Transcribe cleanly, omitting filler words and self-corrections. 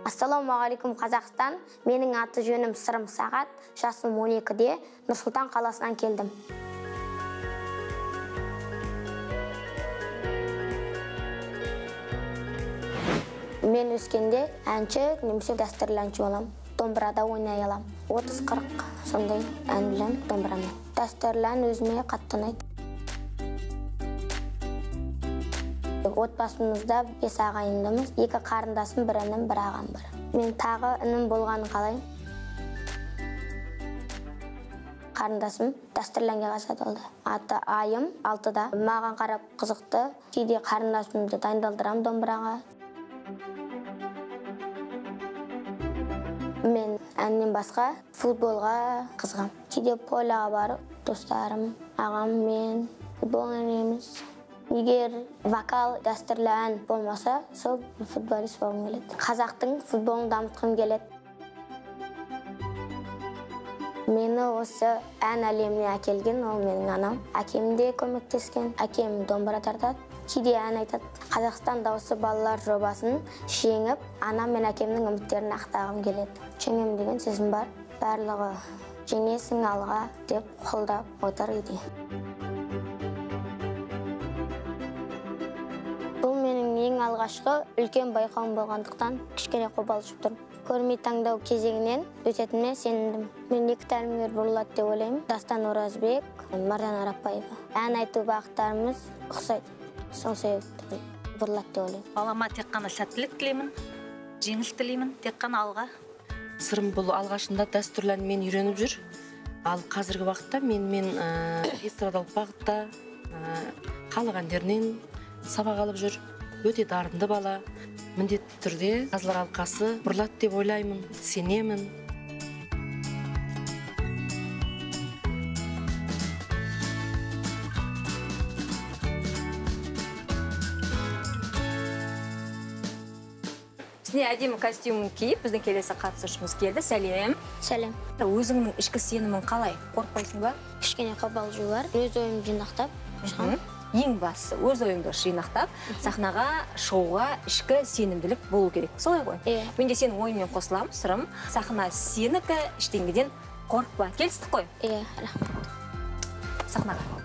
Ассалаумағалейкум, Қазақстан. Менің аты жөнім Сырым Сағат. Жасым 12-де Нұр-Сұлтан қаласынан келдім. Мен өскенде әнші, немесе дәстүрлі әнші болам. Домбырада ойнай алам. 30-40 сондай ән білем домбырамен. Дәстүрлі ән өзіме қатты ұнайды. Отбасымызда 5 ағайындымыз. 2 қарындасым, 1 інім, 1 ағам бар. Мен тағы інім болғанын қалаймын. Қарындасым дәстүрлі әнге қатысады болды. Аты Айым, 6-да. Маған қарап қызықты. Кейде қарындасымды дайындалдырам домбыраға. Мен әннен басқа футболға қызығам. Кейде поляға барып, достарым, ағам, мен футбол ойнаймыз. Егер вокал дәстүрлі ән болмаса, сол футболист болғым келеді. Қазақтың футболын дамытқым келеді. Мені осы ән әлеміне әкелген ол менің анам. Әкем де көмектескен. Әкем домбыра тартады. Кейде ән айтады. Қазақстан дауысы балалар жобасын жеңіп, анам мен әкемнің үміттерін ақтағым келеді. Жеңем деген сөзім бар. Барлығы жеңесің алға деп қолдап отыр еді. Бұл менің ең алғашқы үлкен байқауым болғандықтан кішкене қобалжып тұрмын. Көрмей таңдау кезеңінен өтетініне сенімдім. Мен 2 тәлімгер болады деп ойлаймын. Дастан Оразбек, Маржан Арапбаева. Ән айту бағыттарымыз ұқсайды. Сол себепті болады деп ойлаймын. Балама тек қана сәттілік тілеймін, жеңіс тілеймін, тек қана алға. Сырым бұл алғашында дәстүрлі әнмен үйреніп жүр. Ал қазіргі уақытта мен эстрадалық бағытта халық әндерінен сабақ алып жүр. Өте дарынды бала. Міндетті түрде қазылар алқасы бұрылады деп ойлаймын, сенемін. Сізне әдемі костюмын киіп, біздің келесі қатысушымыз келді. Сәлем. Сәлем. Өзіңнің ішкі сенімің қалай? Қорықпайсың ба? Кішкене қобалжу бар. Өз ойымды жинақтап шығамын. Ең бастысы өз ойыңды жинақтап, сахнаға, шоуға ішкі сенімділік болу керек. Солай ғой? Мен де сенің ойыңмен қосыламын, Сырым. Сахна сенікі, ештеңеден қорықпа. Келістік қой? Рахмет. Сахнаға.